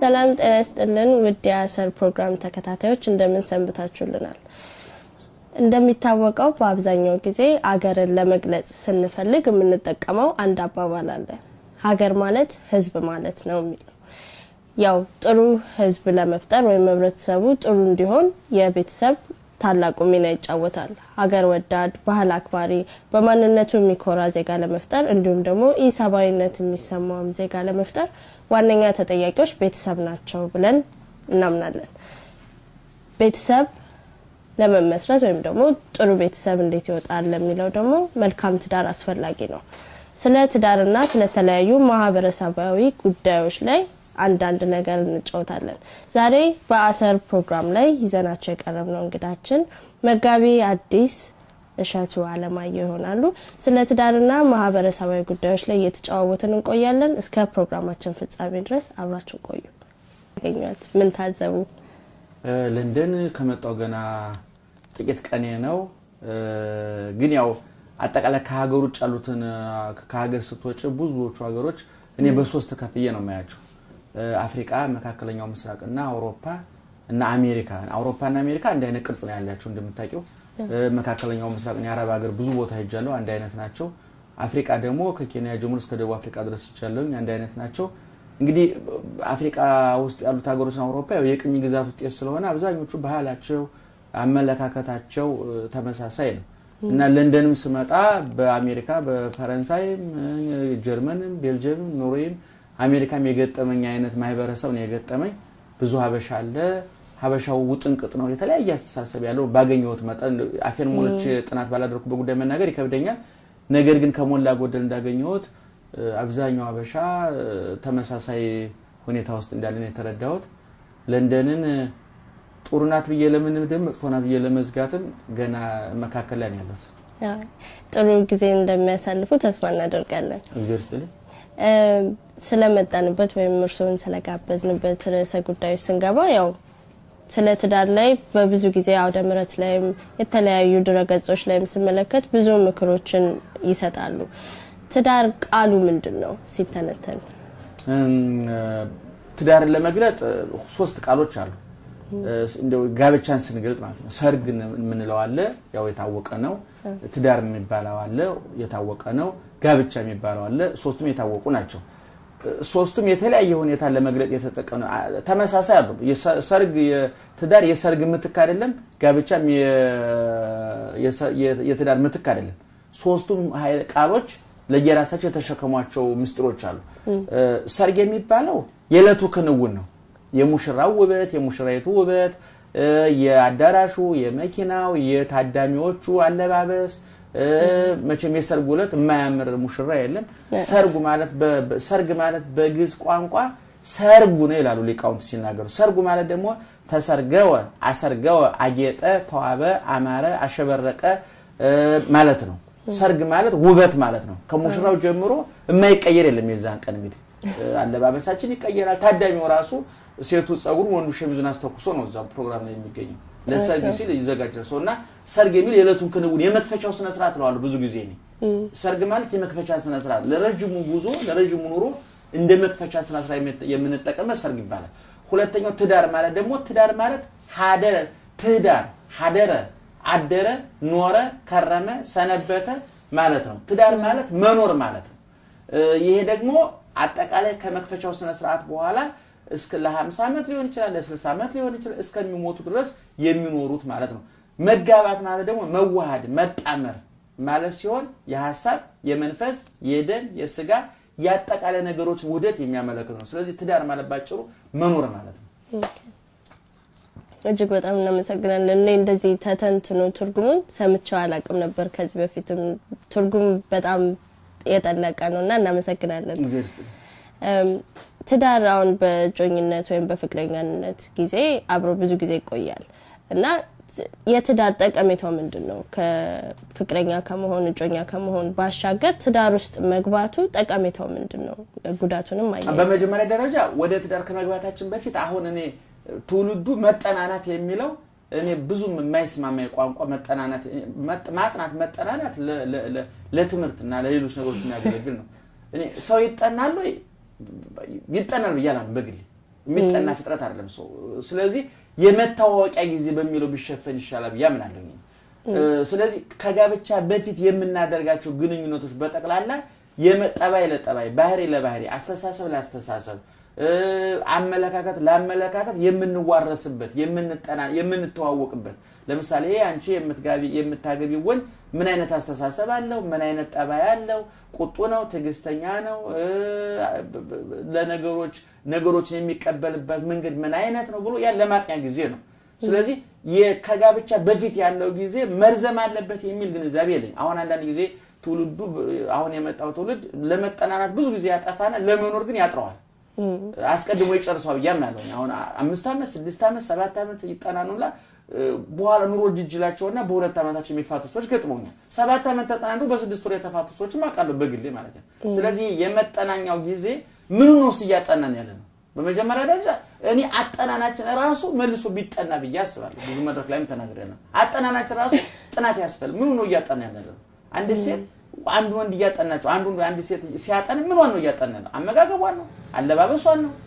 ሰላም ጤና ይስጥልን ውድ የአሰር ፕሮግራም ተከታታዮች እንደምን ሰንብታችሁልናል እንደሚታወቀው በአብዛኛው ጊዜ አገርን ለመግለጽ ስንፈልግ የምንጠቀመው አንድ አባባል አለ ሀገር ማለት ህዝብ ማለት ነው የሚለው ያው ጥሩ ህዝብ ለመፍጠር ወይ ህብረተሰቡ ጥሩ እንዲሆን የቤተሰብ ታላቁ ሚና ይጫወታል ሀገር ወዳድ ባህል አክባሪ በማንነቱ የሚኮራ ዜጋ ለመፍጠር እንዲሁም ደግሞ ኢሰባዊነት የሚሰማው ዜጋ ለመፍጠር ዋነኛ ተጠያቂዎች ቤተሰብ ናቸው ብለን እናምናለን ቤተሰብ ለመመስረት ወይም ደግሞ ጥሩ ቤተሰብ እንዴት ይወጣል ለሚለው ደግሞ መልካም ትዳር አስፈላጊ ነው ስለ ትዳርና ስለ ተለያዩ ማህበረሰባዊ ጉዳዮች ላይ አንዳንድ ነገር እንጫወታለን ዛሬ በአሰር ፕሮግራም ላይ ይዘናቸው የቀረብነው እንግዳችን መጋቢ አዲስ እሸቱ አለማየሁ ይሆናሉ ስለ ትዳርና ማህበረሰባዊ ጉዳዮች ላይ እየተጫወትን እንቆያለን እስከ ፕሮግራማችን ፍጻሜ ድረስ አብራችሁ ቆዩ ገኛት ምን ታዘቡ ለንደን ከመጣው ገና ጥቂት ቀኔ ነው ግን ያው አጠቃላይ ከሀገሩ ጫሉትን ከሀገር ስትወጪ ብዙዎቹ ሀገሮች እኔ በሶስት ከፍዬ ነው ማያቸው አፍሪካ መካከለኛው ምስራቅና አውሮፓ እና አውሮፓና አሜሪካ አንድ አይነት ቅርጽ ነው ያላቸው እንደምታውቂው መካከለኛው ምስራቅና አረብ ሀገር ብዙ ቦታ ሄጃለሁ አንድ አይነት ናቸው አፍሪካ ደግሞ ከኬንያ ጀምሮ እስከ ደቡብ አፍሪካ ድረስ ይቻላል አንድ አይነት ናቸው እንግዲህ አፍሪካ ውስጥ ያሉት ሀገሮችና አውሮፓ የቅኝ ግዛት ውጤት ስለሆነ አብዛኞቹ ባህላቸው አመለካከታቸው ተመሳሳይ ነው እና ለንደንም ስመጣ በአሜሪካ በፈረንሳይ ጀርመንም ቤልጂየም ኖርዌይም አሜሪካም የገጠመኝ አይነት ማህበረሰብ ነው የገጠመኝ ብዙ ሀበሻ አለ ሀበሻው ውጥንቅጥ ነው የተለያየ አስተሳሰብ ያለው ባገኘሁት መጠን አፌን ሞልቼ ጥናት ባላደረኩ በጉዳይ መናገር ይከብደኛል ነገር ግን ከሞላ ጎደል እንዳገኘሁት አብዛኛው ሀበሻ ተመሳሳይ ሁኔታ ውስጥ እንዳለ ነው የተረዳሁት ለንደንን ጦርናት በየ ለምን መጥፎናት በየ ለመዝጋትም ገና መካከል ላይ ያለው ጥሩ ጊዜ እንደሚያሳልፉ ተስፋ እናደርጋለን እግዚአብሔር ስለመጣንበት ወይም እርሶን ስለጋበዝንበት ርዕሰ ጉዳዮች ስንገባ ያው ስለ ትዳር ላይ በብዙ ጊዜ አውደ ምሕረት ላይም የተለያዩ ድረገጾች ላይም ስመለከት ብዙ ምክሮችን ይሰጣሉ ትዳር ቃሉ ምንድነው ሲተነተን ትዳርን ለመግለጥ ሶስት ቃሎች አሉ እንደው ጋብቻን ስንገልጥ ማለት ነው ሰርግ ምንለው አለ ያው የታወቀ ነው ትዳር የሚባለው አለ የታወቀ ነው ጋብቻ የሚባለው አለ ሶስቱም የታወቁ ናቸው ሶስቱም የተለያየ ሁኔታ ለመግለጥ የተጠቀመ ተመሳሳይ አይደለም የሰርግ የትዳር የሰርግ ምትክ አይደለም ጋብቻም የትዳር ምትክ አይደለም ሶስቱም ቃሎች ለየራሳቸው ተሸከሟቸው ምስጥሮች አሉ ሰርግ የሚባለው የለቱ ክንውን ነው የሙሽራው ውበት የሙሽራይቱ ውበት የአዳራሹ የመኪናው የታዳሚዎቹ አለባበስ መቼም የሰርጉ ዕለት የማያምር ሙሽራ የለም ሰርግ ማለት በግዕዝ ቋንቋ ሰርጉ ነው ይላሉ ሊቃውንት ሲናገሩ ሰርጉ ማለት ደግሞ ተሰርገወ አሰርገወ አጌጠ ተዋበ አማረ አሸበረቀ ማለት ነው ሰርግ ማለት ውበት ማለት ነው ከሙሽራው ጀምሮ የማይቀየር የለም የዛን ቀን እንግዲህ አለባበሳችን ይቀየራል ታዳሚው ራሱ ሴቱ ጸጉር ወንዱ ሸሚዙን አስተኩሶ ነው እዛው ፕሮግራም ላይ የሚገኘው ለሰርግ ሲል ይዘጋጃል ሰውና ሰርግ የሚል የለቱን ክንውን የመክፈቻው ስነ ስርዓት ነው አሉ ብዙ ጊዜ ነው ሰርግ ማለት የመክፈቻ ስነ ስርዓት ለረጅሙ ጉዞ ለረጅሙ ኑሮ እንደ መክፈቻ ስነ ስርዓት የምንጠቀመው ሰርግ ይባላል ሁለተኛው ትዳር ማለት ደግሞ ትዳር ማለት ሀደረ አደረ ኖረ ከረመ ሰነበተ ማለት ነው ትዳር ማለት መኖር ማለት ነው ይሄ ደግሞ አጠቃላይ ከመክፈቻው ስነ ስርዓት በኋላ እስከ ለ50 አመት ሊሆን ይችላል ለ60 አመት ሊሆን ይችላል እስከሚሞቱ ድረስ የሚኖሩት ማለት ነው መጋባት ማለት ደግሞ መዋሃድ መጣመር ማለት ሲሆን የሐሳብ የመንፈስ የደም የስጋ ያጠቃላይ ነገሮች ውህደት የሚያመለክት ነው ስለዚህ ትዳር ማለት ባጭሩ መኖር ማለት ነው እጅግ በጣም እናመሰግናለን እንደዚህ ተተንትኖ ትርጉሙን ሰምቻው አላቅም ነበር ከዚህ በፊትም ትርጉም በጣም የጠለቀ ነውና እናመሰግናለን ትዳር አሁን በጆኝነት ወይም በፍቅረኛነት ጊዜ አብሮ ብዙ ጊዜ ይቆያል እና የትዳር ጠቀሜታው ምንድነው ከፍቅረኛ ከመሆን ጆኛ ከመሆን ባሻገር ትዳር ውስጥ መግባቱ ጠቀሜታው ምንድነው ጉዳቱንም አይደለም በመጀመሪያ ደረጃ ወደ ትዳር ከመግባታችን በፊት አሁን እኔ ትውልዱ መጠናናት የሚለው እኔ ብዙም የማይስማማኝ ቋንቋ መጠናናት መጠናናት ለትምህርትና ለሌሎች ነገሮች የሚያገለግል ነው እኔ ሰው ይጠናል ወይ ይጠናል በያላም በግል የሚጠና ፍጥረት አይደለም ሰው ስለዚህ የመታወቂያ ጊዜ በሚለው ቢሸፈን ይሻላል ያምናለሁ ስለዚህ ከጋብቻ በፊት የምናደርጋቸው ግንኙነቶች በጠቅላላ የመጠባይ ለጠባይ ባህሪ ለባህሪ አስተሳሰብ ለአስተሳሰብ አመለካከት ለአመለካከት የምንዋረስበት የምንተዋወቅበት ለምሳሌ አንቺ የምታገቢ ወን ምን አይነት አስተሳሰብ አለው ምን አይነት ጠባይ አለው ቁጡ ነው ትግስተኛ ነው ለነገሮችን የሚቀበልበት መንገድ ምን አይነት ነው ብሎ ያ ለማጥኛ ጊዜ ነው ስለዚህ የከጋብቻ በፊት ያለው ጊዜ መርዘም አለበት የሚል ግንዛቤ የለኝ አሁን አንዳንድ ጊዜ ትውልዱ አሁን የመጣው ትውልድ ለመጠናናት ብዙ ጊዜ ያጠፋና ለመኖር ግን ያጥረዋል አስቀድሞ ይጨርሳው ያምናለሁ አሁን 5 አመት 6 አመት 7 አመት ይጠናኑላ በኋላ ኑሮ ጅጅላቸውና በሁለት አመታቸው የሚፋቱ ሰዎች ገጥሞኛል 7 አመት ተጠናንቱ በ6 ወር የተፋቱ ሰዎች ማቃለው በግሌ ማለት ነው ስለዚህ የመጠናኛው ጊዜ ምን ነው ሲያጠናን ያለ ነው በመጀመሪያ ደረጃ እኔ አጠናናችን ራሱ መልሶ ቢጠና በያስባለሁ ብዙ መድረክ ላይም ተናግረናል አጠናናችን ራሱ ጥናት ያስፈል ምን ነው ያጠናን ያለ ነው አንድ ሴት አንድ ወንድ ያጠናቸው አንድ ሴት ሲያጠና ምን ነው ያጠና ነው አመጋገቧን ነው አለባበሷን ነው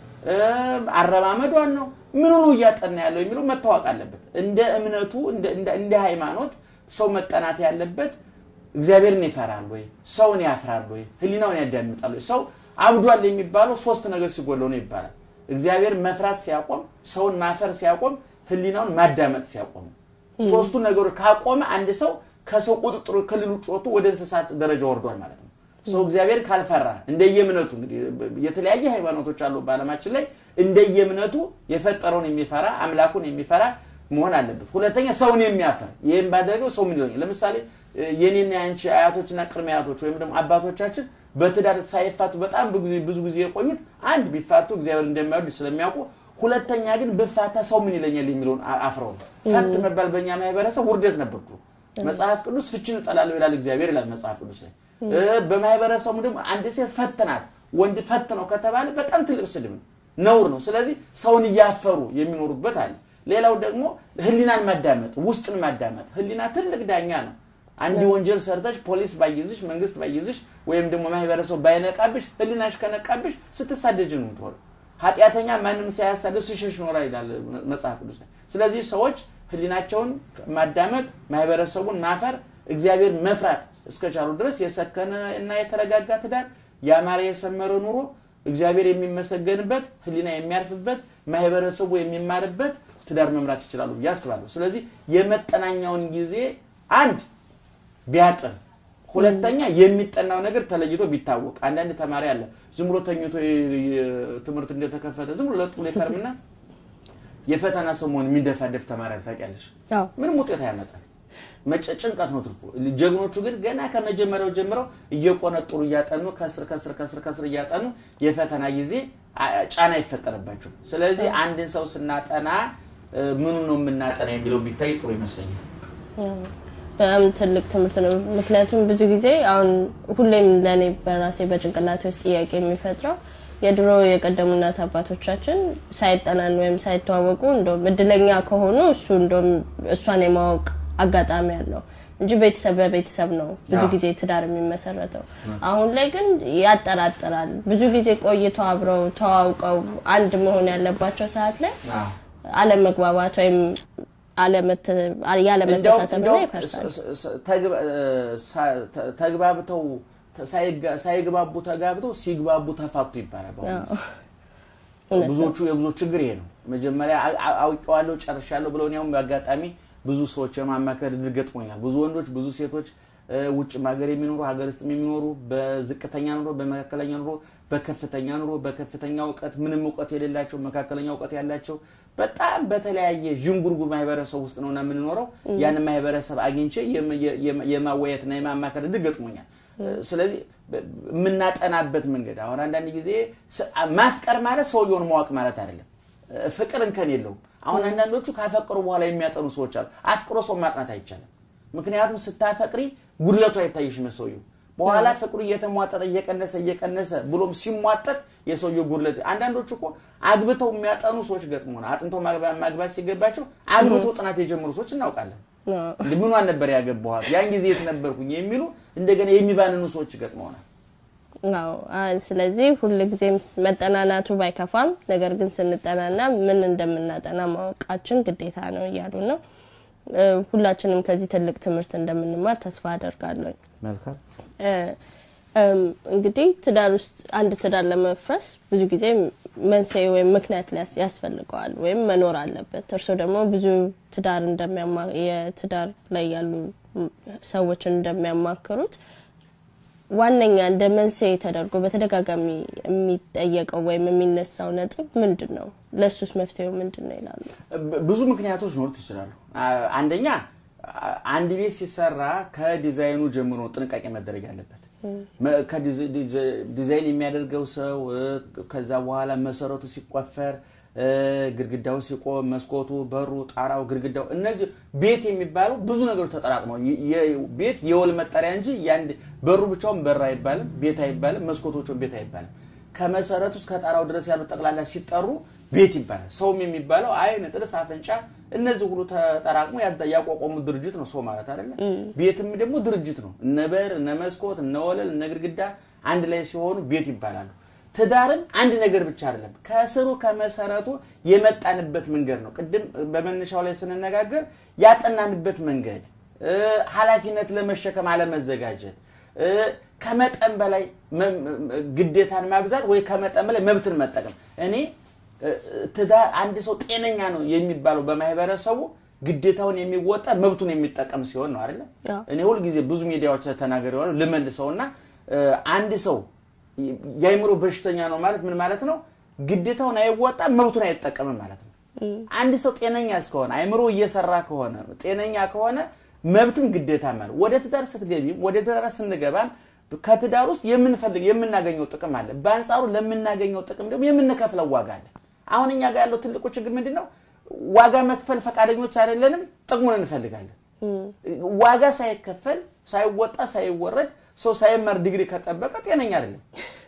አረማመዷን ነው ምን ነው ያጠና ያለው የሚለው መታወቅ አለበት እንደ እምነቱ እንደ ሃይማኖት ሰው መጠናት ያለበት እግዚአብሔርን ይፈራል ወይ ሰውን ያፍራል ወይ ህሊናውን ያዳምጣል ወይ ሰው አብዷል የሚባለው ሶስት ነገር ሲጎለው ነው ይባላል እግዚአብሔር መፍራት ሲያቆም ሰውን ማፈር ሲያቆም ህሊናውን ማዳመጥ ሲያቆም ሶስቱ ነገሮች ካቆመ አንድ ሰው ከሰው ቁጥጥር ክልል ውጭ ወጥቶ ወደ እንስሳት ደረጃ ወርዷል ማለት ነው ሰው እግዚአብሔር ካልፈራ እንደየምነቱ እንግዲህ የተለያየ ሃይማኖቶች አሉ በአለማችን ላይ እንደየምነቱ የፈጠረውን የሚፈራ አምላኩን የሚፈራ መሆን አለበት ሁለተኛ ሰውን የሚያፈር ይሄን ባደረገው ሰው ምን ይሆናል ለምሳሌ የኔና ያንቺ አያቶችና ቅድመ አያቶች ወይም ደግሞ አባቶቻችን በትዳር ሳይፋቱ በጣም ብዙ ጊዜ የቆዩት አንድ ቢፋቱ እግዚአብሔር እንደማይወድ ስለሚያውቁ ሁለተኛ ግን በፋታ ሰው ምን ይለኛል የሚሉን አፍረው ፈት መባል በእኛ ማህበረሰብ ውርደት ነበርኩ መጽሐፍ ቅዱስ ፍቺን ጠላለው ይላል እግዚአብሔር ይላል መጽሐፍ ቅዱስ ላይ በማህበረሰቡ ደግሞ አንድ ሴት ፈተናት ወንድ ፈተነው ከተባለ በጣም ትልቅ ስድብ ነውር ነው ስለዚህ ሰውን ያፈሩ የሚኖሩበት አለ ሌላው ደግሞ ህሊናን ማዳመጥ ውስጥን ማዳመጥ ህሊና ትልቅ ዳኛ ነው አንዲ ወንጀል ሰርተሽ ፖሊስ ባይይዝሽ መንግስት ባይይዝሽ ወይም ደግሞ ማህበረሰቡ ባይነቃብሽ ህሊናሽ ከነቃብሽ ስትሳደጅ ነው የምትሆን ኃጢያተኛ ማንንም ሳያሳደስ ሲሸሽ ኖራ ይላል መጽሐፍ ቅዱስ ስለዚህ ሰዎች ህሊናቸውን ማዳመጥ ማህበረሰቡን ማፈር እግዚአብሔር መፍራት እስከቻሉ ድረስ የሰከነ እና የተረጋጋ ትዳር ያማረ የሰመረ ኑሮ እግዚአብሔር የሚመሰገንበት ህሊና የሚያርፍበት ማህበረሰቡ የሚማርበት ትዳር መምራት ይችላሉ ያስባሉ ስለዚህ የመጠናኛውን ጊዜ አንድ ቢያጥር ሁለተኛ የሚጠናው ነገር ተለይቶ ቢታወቅ አንዳንድ ተማሪ አለ ዝም ብሎ ተኝቶ ትምህርት እንደተከፈተ ዝም ብሎ ለጥሎ ይከርምና የፈተና ሰሞን የሚደፋደፍ ተማሪ ታውቂያለሽ ምን ውጤት ያመጣል መጨጭንቀት ነው ትርፉ ጀግኖቹ ግን ገና ከመጀመሪያው ጀምረው እየቆነጥሩ ያጠኑ ከስር ያጠኑ የፈተና ጊዜ ጫና ይፈጠርባቸው ስለዚህ አንድን ሰው ስናጠና ምኑ ነው የምናጠና የሚለው ቢታይ ጥሩ ይመስለኛል በጣም ትልቅ ትምህርት ነው ምክንያቱም ብዙ ጊዜ አሁን ሁሌም ለኔ በራሴ በጭንቅላቴ ውስጥ ጥያቄ የሚፈጥረው የድሮ የቀደሙና አባቶቻችን ሳይጠናኑ ወይም ሳይተዋወቁ እንደው እድለኛ ከሆኑ እሱ እንደው እሷን የማወቅ አጋጣሚ ያለው እንጂ ቤተሰብ ነው ብዙ ጊዜ ትዳር የሚመሰረተው አሁን ላይ ግን ያጠራጥራል ብዙ ጊዜ ቆይተው አብረው ተዋውቀው አንድ መሆን ያለባቸው ሰዓት ላይ አለመግባባት ወይም ያለመተሳሰብ ነው ይፈርሳል ተግባብተው ሳይግባቡ ተጋብተው ሲግባቡ ተፋቱ ይባላል ብዙዎቹ የብዙ ችግር ይሄ ነው መጀመሪያ አውቀዋለሁ ጨርሻለሁ ብለው ነው በአጋጣሚ ብዙ ሰዎች የማማከር ድርገጥሞኛል ብዙ ወንዶች ብዙ ሴቶች ውጭ ማገር የሚኖሩ ሀገር ውስጥ የሚኖሩ በዝቅተኛ ኑሮ በመካከለኛ ኑሮ በከፍተኛ ኑሮ በከፍተኛ ዕውቀት ምንም ዕውቀት የሌላቸው መካከለኛ ዕውቀት ያላቸው በጣም በተለያየ ጅንጉርጉር ማህበረሰብ ውስጥ ነውና ምን ኖረው ያን ማህበረሰብ አግኝቼ የማወያየትና የማማከር ድርገጥሞኛል ስለዚህ ምናጠናበት መንገድ አሁን አንዳንድ ጊዜ ማፍቀር ማለት ሰውየውን ማወቅ ማለት አይደለም ፍቅርን ከኔለው አሁን አንዳንዶቹ ካፈቀሩ በኋላ የሚያጠኑ ሰዎች አሉ አፍቅሮ ሰው ማጥናት አይቻልም ምክንያቱም ስታፈቅሪ ጉድለቱ አይታይሽ መስውየው በኋላ ፍቅሩ እየተሟጠጠ እየቀነሰ ብሎም ሲሟጠጥ የሰውየው ጉድለት አንዳንዶቹ እኮ አግብተው የሚያጠኑ ሰዎች ገጥሞና አጥንተው ማግባት ሲገባቸው አግብተው ጥናት የጀመሩ ሰዎች እናውቃለን ለምን ነበር ያገባው ያን ጊዜ የት ነበርኩኝ የሚሉ እንደገና የሚባንኑ ሰዎች ገጥሞና ነው ስለዚህ ሁሉ ጊዜም መጠናናቱ ባይከፋም ነገር ግን ስንጠናና ምን እንደምናጠና ማወቃችን ግዴታ ነው ይያሉ ነው ሁላችንም ከዚህ ትልቅ ትምህርት እንደምንማር ተስፋ አደርጋለሁ መልካም እንግዲህ ትዳር ውስጥ አንድ ትዳር ለመፍረስ ብዙ ጊዜ መንስኤ ወይ ምክንያት ያስፈልጋል ወይ መኖር አለበት እርሶ ደግሞ ብዙ ትዳር የትዳር ላይ ያሉ ሰዎች እንደሚያማክሩት ዋነኛ እንደ መንስኤ ተደርጎ በተደጋጋሚ የሚጠየቀው ወይ የሚነሳው ነጥብ ምንድነው ለሱስ መፍትሄው ምንድነው ይላሉ ብዙ ምክንያቶች ኖርት ይችላሉ አንደኛ አንድ ቤት ሲሰራ ከዲዛይኑ ጀምሮ ጥንቃቄ መደረግ ያለበት ከዲዛይን የሚያደርገው ሰው ከዛ በኋላ መሰረቱ ሲቆፈር ግርግዳው ሲቆም መስኮቱ በሩ ጣራው ግርግዳው እነዚህ ቤት የሚባሉ ብዙ ነገሮች ተጠራቅመው ቤት የወል መጠሪያ እንጂ ያንድ በሩ ብቻውን በር አይባልም ቤት አይባልም መስኮቶቹም ቤት አይባልም ከመሰረቱ እስከ ጣራው ድረስ ያሉ ጠቅላላ ሲጠሩ ቤት ይባላል ሰውም የሚባለው አይን ጥርስ አፍንጫ እነዚህ ሁሉ ተጠራቅሞ ያቋቋሙ ድርጅት ነው ሰው ማለት አይደለም ቤትም ደግሞ ድርጅት ነው በር መስኮት ወለል ግርግዳ አንድ ላይ ሲሆኑ ቤት ይባላሉ ትዳርም አንድ ነገር ብቻ አይደለም ከስሩ ከመሰረቱ የመጣንበት መንገድ ነው ቅድም በመነሻው ላይ ስንነጋገር ያጠናንበት መንገድ ኃላፊነት ለመሸከም አለ መዘጋጀት ከመጠን በላይ ግዴታን ማብዛት ወይ ከመጠን በላይ መብትን መጠቀም እኔ ትዳር አንድ ሰው ጤነኛ ነው የሚባለው በማህበረሰቡ ግዴታውን የሚወጣ መብቱን የሚጠቀም ሲሆን ነው አይደል እኔ ሁሉ ጊዜ ብዙ ሚዲያዎች ተናገረዋል ለመልሰውና አንድ ሰው ያይምሮ በሽተኛ ነው ማለት ምን ማለት ነው ግዴታውን አይወጣ መብቱን አይጠቀምም ማለት ነው አንድ ሰው ጤነኛ እስከሆነ አይምሮ እየሰራ ከሆነ ጤነኛ ከሆነ መብትም ግዴታ ማለት ወደ ትዳር ስትገቢ ወደ ትዳር ስንገባ ከትዳር ውስጥ የምናገኘው ጥቅም አለ ባንጻሩ ለምናገኘው ጥቅም ደግሞ የምንከፍለው ዋጋ አለ አሁንኛ ጋር ያለው ትልቁ ችግር ምንድነው ዋጋ መክፈል ፈቃደኞች አይደለንም ጥቅሙን እንፈልጋለን ዋጋ ሳይከፈል ሳይወጣ ሳይወረድ ሰው ሳይመር ዲግሪ ከጠበቀ ጤነኛ አይደለም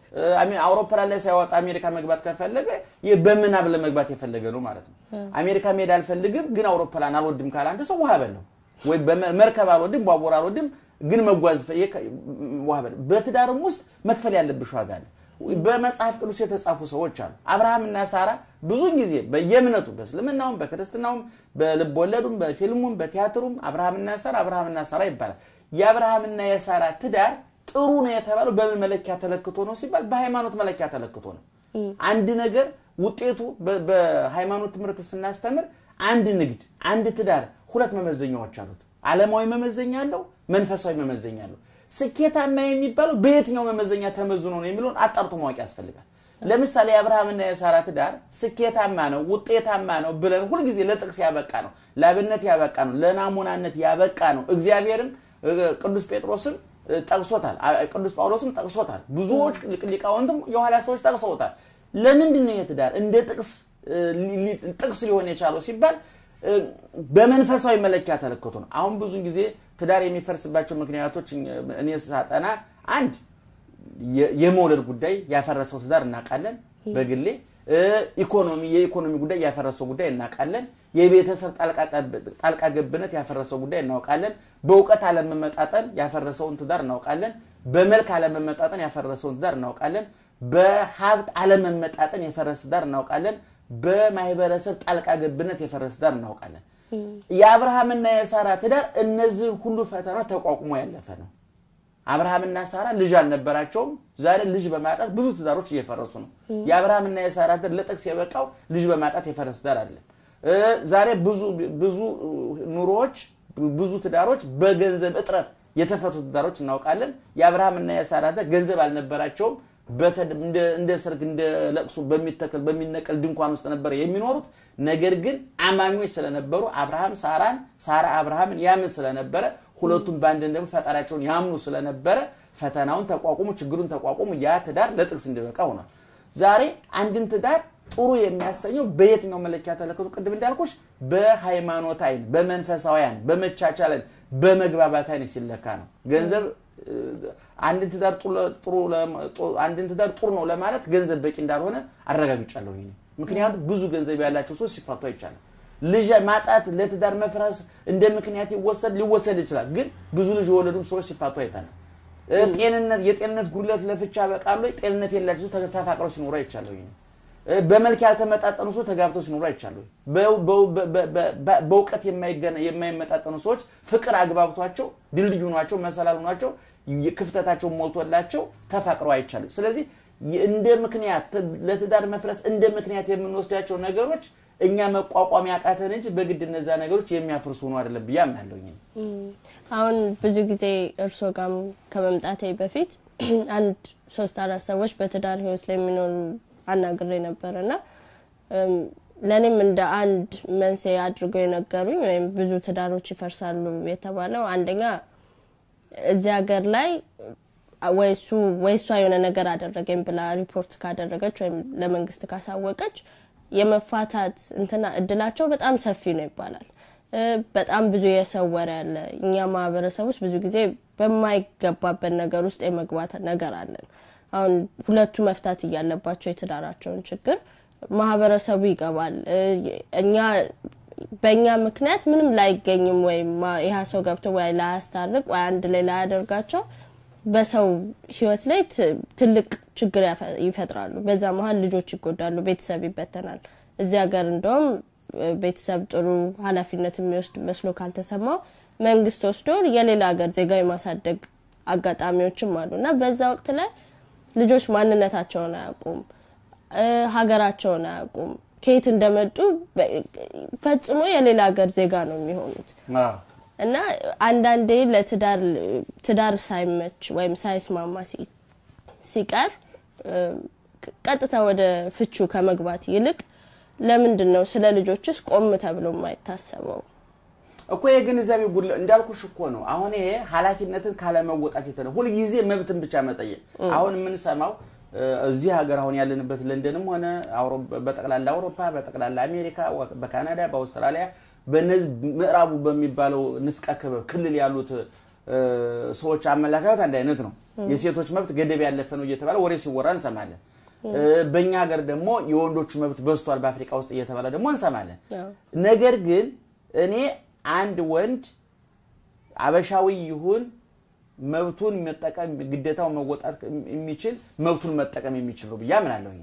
አውሮፓ ላይ ሳይወጣ አሜሪካ መግባት ከፈለገ በመናብ ለመግባት የፈለገ ነው ማለት ነው አሜሪካ መሄድ አልፈልግም ግን አውሮፓ ላይ አልወድም ካለ አንተ ሰው ውሃ በለው ወይ በመርከብ አልወድም ባቡር አልወድም ግን መጓዝ ዋህበል በትዳርም ውስጥ መክፈል ያለብሽ ዋጋ አለ በመጽሐፍ ቅዱስ የተጻፉ ሰዎች አሉ አብርሃምና ሳራ ብዙ ጊዜ በየምነቱ በእስልምናውም በክርስትናውም በልቦለዱም በፊልሙም በቲያትሩም አብርሃምና ሳራ ይባላል የአብርሃምና የሳራ ትዳር ጥሩ ነው የተባለው በምን መለኪያ ተለክቶ ነው ሲባል በሃይማኖት መለኪያ ተለክቶ ነው አንድ ነገር ውጤቱ በሃይማኖት ትምህርት ስናስተምር አንድ ንግድ አንድ ትዳር ሁለት መመዘኛዎች አሉት ዓለማዊ መመዘኛ አለው መንፈሳዊ መመዘኛ አለው ስኬታማ የሚባለው በየትኛው መመዘኛ ተመዝኖ ነው የሚሉን አጣርቶ ማወቅ ያስፈልጋል ለምሳሌ አብርሃምና የሳራ ትዳር ስኬታማ ነው ውጤታማ ነው ብለን ሁሉ ጊዜ ለጥቅስ ያበቃ ነው ለአብነት ያበቃ ነው ለናሙናነት ያበቃ ነው እግዚአብሔርም ቅዱስ ጴጥሮስም ጠቅሶታል ቅዱስ ጳውሎስም ጠቅሶታል ብዙዎች ሊቃውንትም የኋላ ሰዎች ጠቅሰውታል ለምንድን ነው የትዳር እንደ ጥቅስ ሊሆን የቻለው ሲባል በመንፈሳዊ መለኪያ ተለክቶ ነው አሁን ብዙ ጊዜ ትዳር የሚፈርስባቸው ምክንያቶች እኔ ሳጠና አንድ የሞለድ ጉዳይ ያፈረሰው ትዳር እናቃለን በግሌ የኢኮኖሚ ጉዳይ ያፈረሰው ጉዳይ እናቃለን የቤተሰብ ጣልቃ ገብነት ያፈረሰው ጉዳይ እናውቃለን በእውቀት አለመመጣጠን ያፈረሰውን ትዳር እናውቃለን በመልክ አለመመጣጠን ያፈረሰውን ትዳር እናውቃለን በሀብት አለመመጣጠን ያፈረሰው ትዳር እናውቃለን በማህበረሰብ ጣልቃ ገብነት ያፈረሰው ትዳር እናውቃለን የአብርሃምና የሳራ ትዳር እነዚህ ሁሉ ፈተናዎች ተቋቁሞ ያለፈ ነው አብርሃምና ሳራ ልጅ አልነበራቸውም ዛሬ ልጅ በማጣት ብዙ ትዳሮች እየፈረሱ ነው የአብርሃምና የሳራ ትዳር ለጥቅስ የበቃው ልጅ በማጣት የፈረሰ ትዳር አይደለም ዛሬ ብዙ ኑሮዎች ብዙ ትዳሮች በገንዘብ እጥረት የተፈቱ ትዳሮች እናውቃለን የአብርሃምና የሳራ ትዳር ገንዘብ አልነበራቸውም እንደ ሰርግ እንደ ለቅሶ በሚነቀል ድንኳን ውስጥ ነበር የሚኖሩት ነገር ግን አማኞች ስለነበሩ አብርሃም ሳራ አብርሃምን ያምን ስለነበረ ሁለቱም ባንድ እንደም ፈጣሪያቸውን ያምኑ ስለነበረ ፈተናውን ተቋቁሙ ችግሩን ተቋቁሙ ያ ትዳር ለጥቅስ እንዲበቃ ሆነ ዛሬ አንድን ትዳር ጥሩ የሚያሰኘው በየትኛው መለኪያ ተለክቶ ቅድም እንዳልኩሽ በሃይማኖት አይን በመንፈሳውያን በመቻቻል በመግባባት አይን ሲለካ ነው ገንዘብ አንድን ትዳር ጥሩ ነው ለማለት ገንዘብ በቂ እንዳልሆነ አረጋግጫለሁ ይሄ ምክንያቱም ብዙ ገንዘብ ያላቸው ሰዎች ሲፋቱ አይቻልም ልጅ ማጣት ለትዳር መፍረስ እንደ ምክንያት ሊወሰድ ይችላል ግን ብዙ ልጅ ወለዱም ሰዎች ሲፋቱ አይተናል የጤንነት ጉድለት ለፍቻ በቃሉ ጤንነት የላቸው ተፋቅረው ሲኖሩ አይቻለሁ በመልክ ያልተመጣጠኑ ሰዎች ተጋብተው ሲኖሩ አይቻለሁ በእውቀት የማይመጣጠኑ ሰዎች ፍቅር አግባብቷቸው ድልድዩ ናቸው መሰላሉ ናቸው ክፍተታቸው ሞልቶላቸው ተፋቅረው አይቻለሁ ስለዚህ እንደ ምክንያት ለትዳር መፍረስ እንደ ምክንያት የምንወስዳቸው ነገሮች እኛ መቋቋም ያቃተን እንጂ በግድ እነዛ ነገሮች የሚያፈርሱ ነው አይደለም በያምናለሁኝ አሁን ብዙ ጊዜ እርሶ ጋም ከመምጣቴ በፊት አንድ 3-4 ሰዎች በትዳር ህይወት ላይ የሚኖሩ አናግሬ ነበርና ለኔም እንደ አንድ መንስኤ አድርገው የነገሩኝ ወይም ብዙ ትዳሮች ይፈርሳሉ የተባለው አንደኛ እዚያ ሀገር ላይ ወይሱ የሆነ ነገር አደረገኝ ብላ ሪፖርት ካደረገች ወይም ለመንግስት ካሳወቀች የመፋታት እንትና እድላቸው በጣም ሰፊ ነው ይባላል በጣም ብዙ የሰወረ ያለ እኛ ማህበረሰብ ውስጥ ብዙ ጊዜ በማይገባበት ነገር ውስጥ የመግባት ነገር አለን አሁን ሁለቱ መፍታት ያለባቸው የትዳራቸውን ችግር ማህበረሰቡ ይገባል እኛ በእኛ ምክንያት ምንም ላይገኝም ወይ ይሄ ሰው ገብቶ ወይ ላያስታርቅ ወይ አንድ ላይ ላያደርጋቸው በሰው ህይወት ላይ ትልቅ ችግር ይፈጥራሉ በዛ መሃል ልጆች ይጎዳሉ ቤተሰብ ይበተናል እዚህ ሀገር እንደውም ቤተሰብ ጥሩ ኃላፊነት የሚወስድ መስሎ ካልተሰማው መንግስት ወስዶ የሌላ ሀገር ዜጋ የማሳደግ አጋጣሚዎችም አሉና በዛ ወቅት ላይ ልጆች ማንነታቸውን አያውቁም ሀገራቸውን አያውቁም ከየት እንደመጡ ፈጽሞ የሌላ ሀገር ዜጋ ነው የሚሆኑት እና አንዳንዴ ለትዳር ሳይመች ወይም ሳይስማማ ሲቀር ቀጥታ ወደ ፍቹ ከመግባት ይልቅ ለምንድነው ስለ ልጆችስ ቆም ተብሎ የማይታሰበው እኮ የግንዛቤ ጉድ እንዳልኩሽ እኮ ነው አሁን ይሄ ኃላፊነትን ካለ መወጣት የተነ ሁሉ ጊዜ መብትን ብቻ መጠየቅ አሁን ምን ሰማው እዚህ ሀገር አሁን ያለንበት ለንደንም ሆነ በጠቅላላ አውሮፓ በጠቅላላ አሜሪካ በካናዳ በአውስትራሊያ በነዚህ ምዕራቡ በሚባለው ንፍቀ ክልል ያሉት ሰዎች አመላካት አንድ አይነት ነው የሴቶች መብት ገደብ ያለፈ ነው እየተባለ ወሬ ሲወራ እንሰማለን በእኛ ሀገር ደግሞ የወንዶች መብት በስቷል በአፍሪካ ውስጥ እየተባለ ደግሞ እንሰማለን ነገር ግን እኔ አንድ ወንድ አበሻዊ ይሁን መብቱን መጠቀም ግዴታው መወጣት የሚችል መብቱን መጠቀም የሚችል ነው በያምናለሁ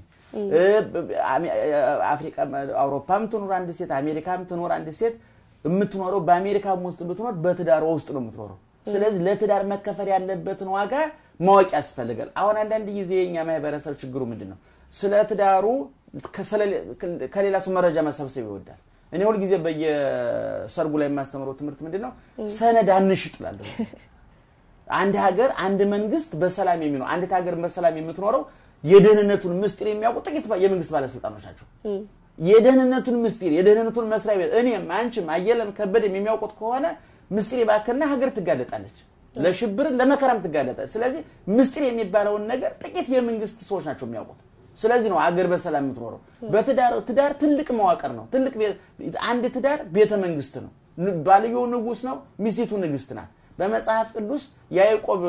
አፍሪካ አውሮፓም ትኖር አንድ ሴት አሜሪካም ትኖር አንድ ሴት የምትኖረው በአሜሪካም ውስጥ ብትኖር በትዳር ውስጥ ነው የምትኖረው ስለዚህ ለትዳር መከፈል ያለበትን ዋጋ ማወቅ ያስፈልጋል አሁን አንድ ጊዜ የኛ ማህበረሰብ ችግሩ ምንድነው ስለ ትዳሩ ከሌላ ሰው መረጃ መሰብሰብ ይወዳል እኔ ሁሉ ጊዜ በየሰርጉ ላይ ማስተምረው ትምህርት ምንድነው ሰነድ አንሽጥላለሁ አንድ ሀገር አንድ መንግስት በሰላም የሚኖር አንድ ሀገር በሰላም የምትኖረው የደህንነቱን ምስጢር የሚያውቁ ጥቂት የመንግስት ባለስልጣኖች ናቸው የደህንነቱን ምስጢር የደህንነቱን መስሪያ ቤት እኔም አንቺም አየለም ከበደ የሚያውቁት ከሆነ ምስጢር ባከና ሀገር ትጋለጣለች ለሽብር ለመከራም ትጋለጣለች ስለዚህ ምስጢር የሚባለው ነገር ጥቂት የመንግስት ሰዎች ናቸው የሚያውቁት ስለዚህ ነው ሀገር በሰላም የምትኖረው ትዳር ትልቅ መዋቅር ነው ትልቅ አንድ ትዳር ቤተ መንግስት ነው ባልየው ንጉስ ነው ሚስቲቱ ንግስት ናት በመጽሐፍ ቅዱስ ያዕቆብ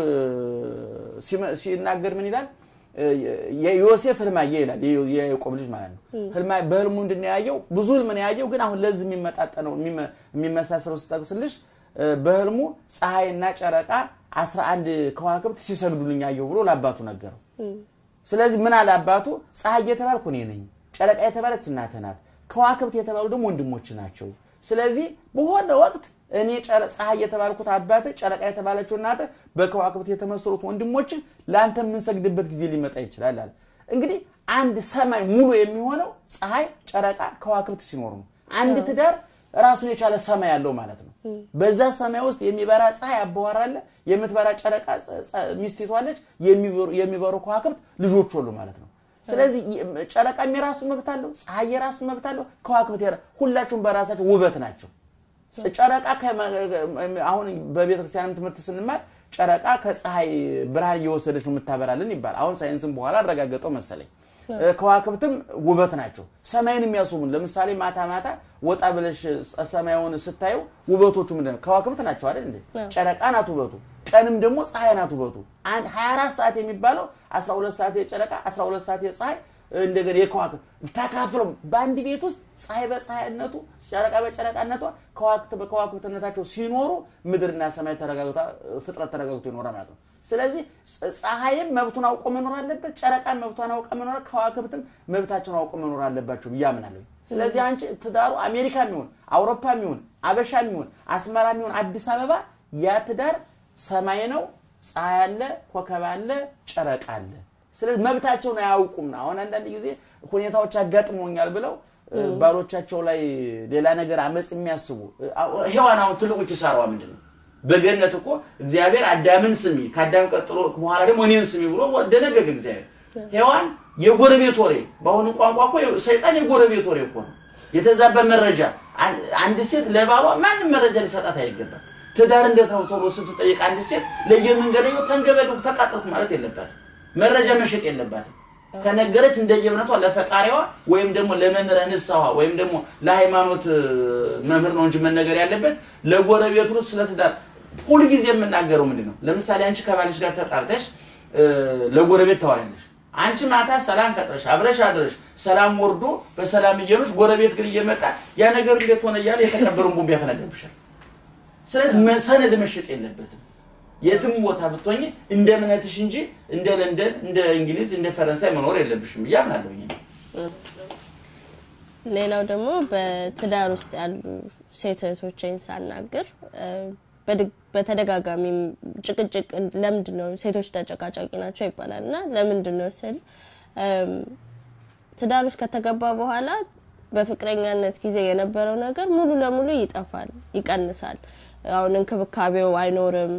ሲናገር ምን ይላል የዮሴፍ ህልማዬ ይላል የያዕቆብ ልጅ ማለት ነው በህልሙ እንደያየው ብዙ ህልም ነው ያየው ግን አሁን ለዚህ የሚመጣጠነው የሚመሳሰለው ተጠቅስልሽ በህልሙ ፀሐይና ጨረቃ 11 ከዋክብት ሲሰግዱልኝ ያየው ብሎ ለአባቱ ነገረው ስለዚህ ምን አለ አባቱ ፀሐይ የተባልኩ እኔ ነኝ ጨረቃ የተባለች እናቴ ናት ከዋክብት የተባሉ ደግሞ ወንድሞች ናቸው ስለዚህ በሆነ ወቅት እኔ ፀሐይ የተባልኩት አባቴ ጨረቃ የተባለችው እናቴ በከዋክብት የተመሰሉት ወንድሞች ላንተ ምን ሰግድበት ጊዜ ሊመጣ ይችላል አለ እንግዲህ አንድ ሰማይ ሙሉ የሚሆነው ፀሐይ ጨረቃ ከዋክብት ሲኖር ነው አንድ ትዳር ራሱን የቻለ ሰማይ ያለው ማለት ነው በዛ ሰማይ ውስጥ የሚበራ ፀሐይ አባወራለ የምትበራ ጨረቃ ሚስቲቱ አለች የሚበሩ ከዋክብት ልጆች ሁሉ ማለት ነው ስለዚህ ጨረቃ የራሱ መብት አለው ፀሐይ የራሱ መብት አለው ከዋክብት ሁላችሁም በራሳቸው ውበት ናቸው ጨረቃ አሁን በቤተክርስቲያንም ትምህርት ስንማር ጨረቃ ከፀሐይ ብርሃን እየወሰደች ነው የምታበራልን ይባል አሁን ሳይንስም በኋላ አረጋገጠው መሰለኝ ከዋክብትም ውበት ናቸው ሰማይን የሚያስውቡን ለምሳሌ ማታ ወጣ ብለሽ ሰማዩን ስታዩ ውበቶቹ ምንድነው ከዋክብት ናቸው አይደል እንዴ ጨረቃ ናት ውበቱ ቀንም ደግሞ ፀሐይ ናት ውበቱ 24 ሰዓት የሚባለው 12 ሰዓት የጨረቃ 12 ሰዓት የፀሐይ እንደገና የከዋክብት ተካፍለው በአንድ ቤት ውስጥ ፀሐይ በፀሐይነቱ ጨረቃ በጨረቃነቱ ከዋክብት በከዋክብትነታቸው ሲኖሩ ምድርና ሰማይ ተረጋግተው ፍጥረት ተረጋግተው ይኖራል ማለት ነው ስለዚህ ፀሐይም መብቱን አውቆ መኖር አለበት ጨረቃም መብቷን አውቃ መኖር ከዋክብትም መብታቸውን አውቆ መኖር አለባቸው ያምናለሁ ስለዚህ አንቺ ትዳሩ አሜሪካም ይሁን አውሮፓም ይሁን አበሻም ይሁን አስመራም ይሁን አዲስ አበባ ያ ትዳር ሰማይ ነው ፀሐይ አለ ኮከብ አለ ጨረቃ አለ ስለዚህ መብታቸውን አያውቁም አሁን አንዳንድ ጊዜ ሁኔታዎች አጋጥመውኛል ብለው ባሎቻቸው ላይ ሌላ ነገር አመጽ የሚያስቡ ሔዋናው ትልቁ ኪሳራዋ ምንድነው በገነት እኮ እግዚአብሔር አዳምን ስሚ ከአዳም ቀጥሎ በኋላ ደግሞ እኔን ስሚ ብሎ ደነገገ እግዚአብሔር ሔዋን የጎረቤት ወሬ ባሁን ቋንቋ እኮ ሰይጣን የጎረቤት ወሬ እኮ ነው የተዛባ መረጃ አንድ ሴት ለባሏ ማንም መረጃ ሊሰጣት አይገባም ትዳር እንዴት ነው ተብሎ ስትጠይቅ አንድ ሴት ለየመንገደኛው ተንገበዱ ተቃጥልኩ ማለት የለባትም መረጃ መሸጥ የለባትም ከነገረች እንደየብነቷ ለፈጣሪዋ ወይም ደግሞ ለመምህረ ንስሐዋ ወይም ደግሞ ለሃይማኖት መምህር ነው እንጂ መነገር ያለበት ለጎረቤቱ ስለትዳር ሁሉ ጊዜ የምናገረው ምንድነው ለምሳሌ አንቺ ከባልሽ ጋር ተጣልተሽ ለጎረቤት ታወራለሽ አንቺ ማታ ሰላም ፈጥረሽ አብረሽ አድረሽ ሰላም ወርዶ በሰላም እየኖርሽ ጎረቤት ግን እየመጣ ያ ነገር እንዴት ሆነ ይያል የተከበሩን ቦምብ ያፈነዳብሻል ስለዚህ መሰነድ መሸጥ የለበትም የትም ቦታ ብትሆኚ እንደ እምነትሽ እንጂ እንደ ለንደን እንደ እንግሊዝ እንደ ፈረንሳይ መኖር የለብሽም ያምናለሁ ሌላው ደግሞ በትዳር ውስጥ ያሉ ሴቶችን ሳናገር በተደጋጋሚ ጭቅጭቅ ለምንድነው ሴቶች ተጨቃጫቂ ናቸው ይባላልና ለምንድነው ስል ትዳር ውስጥ ከተገባ በኋላ በፍቅረኛነት ጊዜ የነበረው ነገር ሙሉ ለሙሉ ይጠፋል ይቀንሳል አሁን እንክብካቤው አይኖርም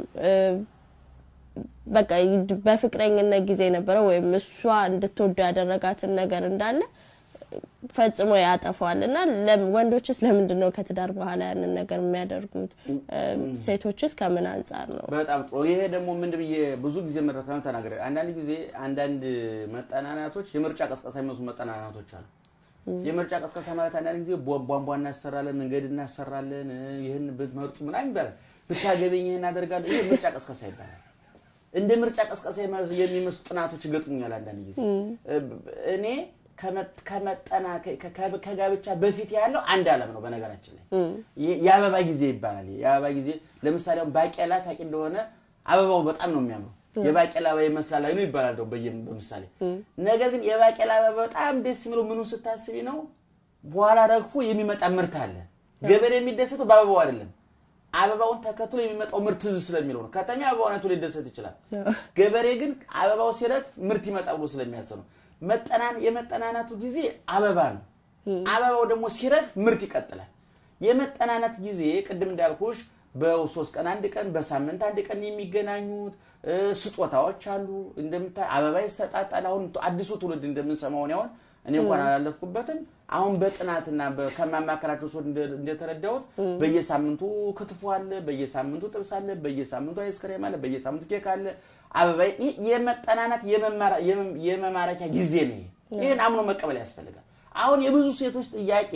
በቃ በፍቅረኝነት ጊዜ የነበረው ወይ እሷ እንድትወድ ያደረጋትን ነገር እንዳለ ፈጽሞ ያጠፋልና ወንዶችስ ለምንድነው ከትዳር በኋላ ያንን ነገር የሚያደርጉት ሴቶችስ ከምን አንፃር ነው በጣም ጥሩ ይሄ ደግሞ ምንድነው ብዙ ጊዜ መረካም ተናገረ አንዳንድ ጊዜ አንዳንድ መጣናናቶች የምርጫ ቀስቀሳ የሚመስሉ መጣናናቶች አሉ የምርጫ ቀስቀሳ ማለት አንዳንድ ጊዜ ቧንቧ እናሰራለን መንገድ እናሰራለን ይሄን ብትመርጡ ምናምን ይባላል ብታገበኝ ይሄን አደርጋለሁ ይሄ ምርጫ ቀስቀሳ ይባላል እንደ ምርጫ ቀስቀሳ የሚመስሉ ጥናቶች ገጥሙኛል አንዳንድ ጊዜ እኔ ከመጣና ከጋብቻ በፊት ያለው አንድ ዓለም ነው በነገራችን ላይ ያበባ ጊዜ ይባላል ያበባ ጊዜ ለምሳሌ ባቄላ ታቂ እንደሆነ አበባው በጣም ነው የሚያምረው የባቄላ አበባ ይመስላል አይኑ ይባላል ነው በምሳሌ ነገር ግን የባቄላ አበባ በጣም ደስ የሚለው ምኑ ስታስቢ ነው በኋላ ረግፎ የሚመጣ ምርት አለ ገበሬ የሚደሰተው በአበባው አይደለም አበባውን ተከትሎ የሚመጣው ምርት ዝስ ስለሚለው ነው ከተማ አበባውን አይቶ ሊደሰት ይችላል ገበሬ ግን አበባው ሲረግፍ ምርት ይመጣል ብሎ ስለሚያስብ ነው የመጠናናቱ ጊዜ አበባ ነው አበባው ደግሞ ሲረግፍ ምርት ይቀጥላል የመጠናናት ጊዜ ቅድም እንዳልኩሽ በ3 ቀን አንድ ቀን በሳምንት አንድ ቀን የሚገናኙት ስጦታዎች አሉ እንደምታ አበባ ይሰጣጣል አሁን አዲሱ ትውልድ እንደምንሰማው ነው እኔ እንኳን አላለፍኩበትም አሁን በጥናትና ከማማከራቸው ሰው እንደተረዳሁት በየሳምንቱ ክትፎ አለ በየሳምንቱ ጥብስ አለ በየሳምንቱ አይስክሬም አለ በየሳምንቱ ኬክ አለ አበባ የመጠናናት የመማራኪያ ጊዜ ነው ይሄን አምኖ መቀበል ያስፈልጋል አሁን የብዙ ሴቶች ጥያቄ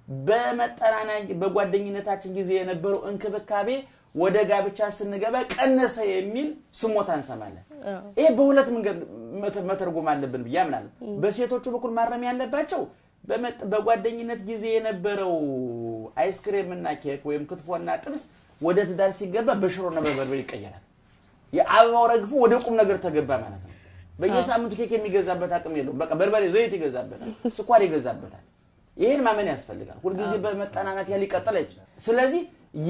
በመጠናናት በጓደኝነታችን ጊዜ የነበረው እንክብካቤ ወደ ጋብቻ ስንገባ ቀነሰ የሚል ስሞታ እንሰማለን ይሄ በሁለት መንገድ መተርጎም አለብን በያምናል በሴቶቹ በኩል ማረም ያለባቸው በጓደኝነት ጊዜ የነበረው አይስክሬም እና ኬክ ወይም ክትፎና ጥብስ ወደ ትዳር ሲገባ በሽሮና በበርበሬ ይቀየራል የአበባው ረግፎ ወደ ቁም ነገር ተገባ ማለት ነው በየሳምንቱ ኬክ የሚገዛበት አቅም የለውም በቃ በርበሬ ዘይት ይገዛበታል ስኳር ይገዛበታል ይሄን ማመን ያስፈልጋል ሁሉ ጊዜ በመጣናናት ያለ ይቀጥላል ስለዚህ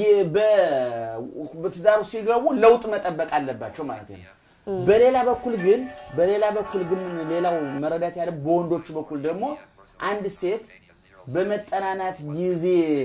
በትዳሩ ሲገቡ ለውጥ መጠበቅ አለባቸው ማለት ነው በሌላ በኩል ግን ሌላው መረዳት ያለ በወንዶቹ በኩል ደግሞ አንድ ሴት በመጠናናት ጊዜ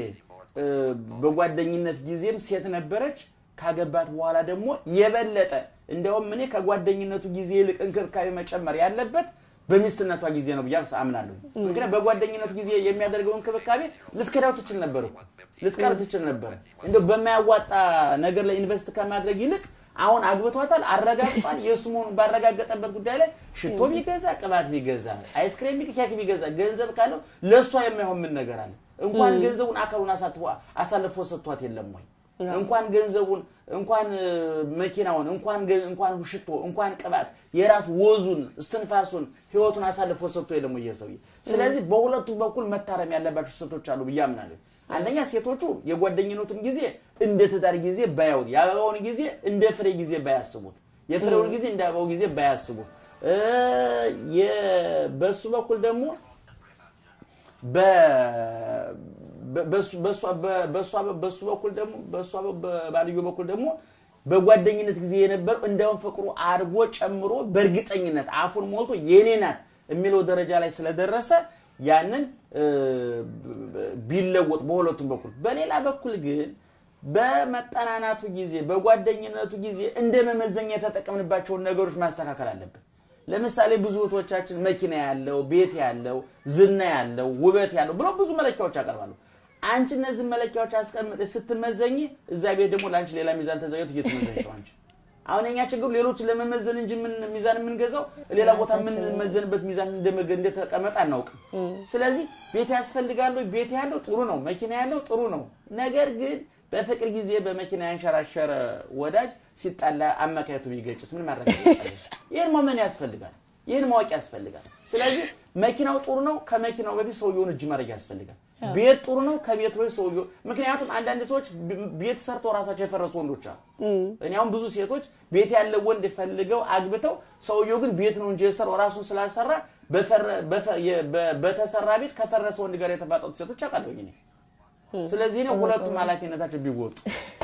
በጓደኝነት ጊዜም ሴት ነበረች ካገባት በኋላ ደግሞ የበለጠ እንደውም እኔ ከጓደኝነቱ ጊዜ ይልቅ እንክብካቤ መጨመር ያለበት በሚስትነቷ ጊዜ ነው ብያስ አምናለሁ ምክንያቱም በጓደኝነቱ ጊዜ የሚያደርገው እንክብካቤ ልትከዳው ትችል ነበር እንደው በማያዋጣ ነገር ላይ ኢንቨስት ከማድረግ ይልቅ አሁን አግብቷታል አረጋግጧል የስሙን ባረጋገጠበት ጉዳይ ላይ ሽቶ ቢገዛ ቅባት ቢገዛ አይስክሬም ኬክ ቢገዛ ገንዘብ ካለው ለሷ የማይሆን ምን ነገር አለ እንኳን ገንዘቡን አካሉን አሳልፎ ሰጥቷት የለም ወይ እንኳን ገንዘቡን እንኳን መኪናውን እንኳን ሽቶ እንኳን ቅባት የራስ ወዙን እስትንፋሱን ህይወቱን አሳልፎ ሰጥቶ የለም ወይ የሰውዬ ስለዚህ በሁለቱ በኩል መታረም ያለባቸው ሴቶች አሉ በያምናለሁ አንደኛ ሴቶቹ የጓደኝነቱን ጊዜ እንደ ትዳር ጊዜ ባያው ያበባውን ጊዜ እንደ ፍሬ ጊዜ ባያስቡት የፍሬውን ጊዜ እንዳባው ጊዜ ባያስቡ በሱ በኩል ደግሞ በሱ በኩል ደግሞ ባልዮ በኩል ደግሞ በጓደኝነት ጊዜ የነበር እንደውን ፍቅሩ አርጎ ጨምሮ በርግጠኝነት አፉን ሞልቶ የኔናት የሚለው ደረጃ ላይ ስለደረሰ ያንን ቢለወጥ በሁለቱም በኩል በሌላ በኩል ግን በመጠናናቱ ጊዜ በጓደኝነቱ ጊዜ እንደመመዘኛ የተጠቀምንባቸው ነገሮች ማስተካከል አለብን ለምሳሌ ብዙ ወቶቻችን መኪና ያለው ቤት ያለው ዝና ያለው ውበት ያለው ብሎ ብዙ መለኪያዎች ያቀርባሉ አንቺ እነዚህ መለኪያዎች አስቀምጠሽ ስትመዘኝ እዛ ቤት ደግሞ ላንቺ ሌላ ሚዛን ተዘጋጅቶ እየተመዘንሽ አንቺ አሁን የኛ ችግሩ ሌሎች ለመመዘን እንጂ ምን ሚዛን ምን ገዛው ሌላ ቦታ ምን መዘንበት ሚዛን እንደተቀመጠ አናውቅም ስለዚህ ቤት ያስፈልጋል ቤት ያለው ጥሩ ነው መኪና ያለው ጥሩ ነው ነገር ግን በፍቅር ጊዜ በመኪና ያንሸራሸረ ወዳጅ ሲጣላ አማካይቱ ቢገጭስ ምን ማድረግ ይችላል ይሄን ማመን ያስፈልጋል ይሄን ማወቅ ያስፈልጋል ስለዚህ መኪናው ጥሩ ነው ከመኪናው በፊት ሰውየውን እጅ ማድረግ ያስፈልጋል ቤት ጥሩ ነው ከቤት ወይ ሰውየው ምክንያቱም አንዳንድ ሰዎች ቤት ሰርተው ራሳቸው የፈረሱ ወንዶች አሉ እኔ አሁን ብዙ ሴቶች ቤት ያለው ወንድ ፈልገው አግብተው ሰውየው ግን ቤት ነው እንጂ የሰራው ራሱን ስላሰራ በተሰራ ቤት ከፈረሰ ወንድ ጋር የተፋጠጡ ሴቶች አቃለኝ ስለዚህ ነው ሁለቱም ኃላፊነታቸው ቢወጡ